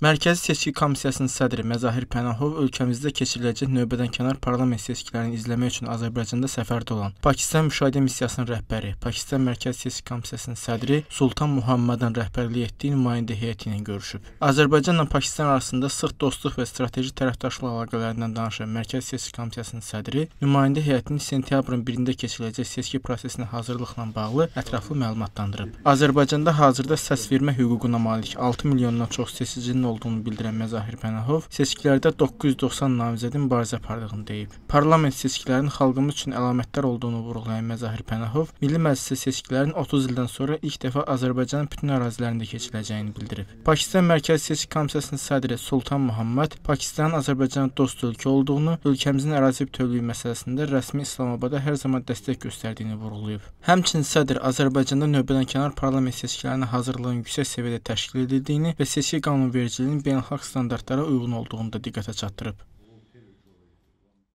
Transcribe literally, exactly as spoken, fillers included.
Mərkəzi Seçki Komissiyasının sədri Məzahir Pənahov ölkəmizdə keçiriləcək növbədənkənar parlament seçkilərini izləmək üçün Azərbaycanda səfərdə olan Pakistan Müşahidə Missiyasının rəhbəri, Pakistan Mərkəzi Seçki Komissiyasının sədri Sultan Muhammadın rəhbərlik etdiyi nümayəndə heyəti ilə görüşüb. Azərbaycanla Pakistan arasında sıx dostluq və strateji tərəfdaşlıq əlaqələrindən danışan Mərkəzi Seçki Komissiyasının sədri nümayəndə heyətinin sentyabrın birində keçiriləcək seçki prosesinə hazırlıqla bağlı ətraflı məlumatlandırıb. Azərbaycanda hazırda səs vermə hüququna malik altı milyondan çox seçicinin olduğunu bildirən Məzahir Pənahov seçkilərdə doqquz yüz doxsan namizədin mübarizə apardığını deyib. Parlament seçkilərinin xalqımız üçün əlamətdar olduğunu vurğulayan Məzahir Pənahov, Milli Məclisə seçkilərin otuz ildən sonra ilk dəfə Azərbaycanın bütün ərazilərində keçiriləcəyini bildirib. Pakistan Mərkəzi Seçki Komissiyasının sədri Sultan Muhammad Pakistanın Azərbaycana dost ölkə olduğunu, ölkəmizin ərazi bütövlüyü məsələsində rəsmi İslamabada hər zaman dəstək göstərdiyini vurğulayıb. Həmçinin sədr Azərbaycanda növbədənkənar parlament seçkilərinə hazırlığın yüksək səviyyədə təşkil edildiyini və seçki qanunvericiliyinin beynəlxalq standartlara uyğun olduğunu da diqqətə çatdırıb.